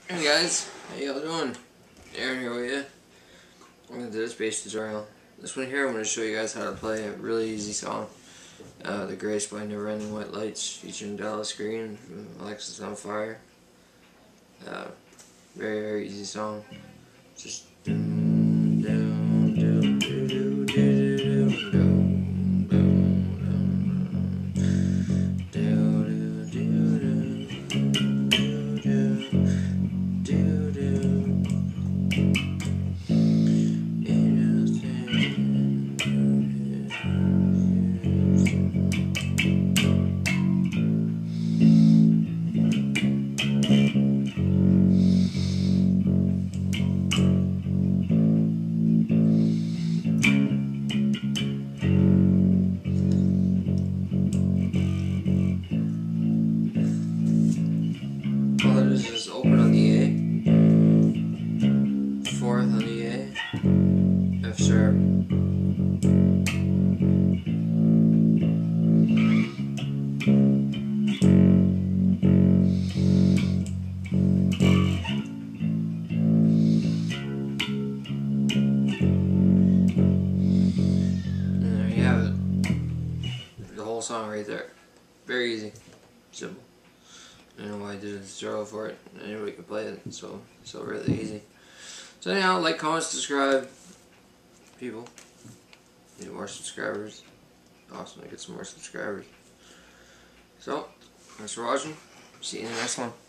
Hey guys, how y'all doing? Aaron here with you. I'm going to do this bass tutorial. This one here I'm going to show you guys how to play a really easy song. The Grace by Neverending White Lights featuring Dallas Green from Alexis on Fire. Very, very easy song. Just doom, doom, doom, doom, doom, doom, doom, doom, doom, doom, doom, doom. All it is just open on the A, 4th on the A, F sharp, and there you have it. The whole song right there. Very easy, simple. I don't know why I did a tutorial for it. Anybody can play it, so really easy. So anyhow, like, comment, subscribe. People, need more subscribers. Awesome, I get some more subscribers. So, thanks for watching. See you in the next one.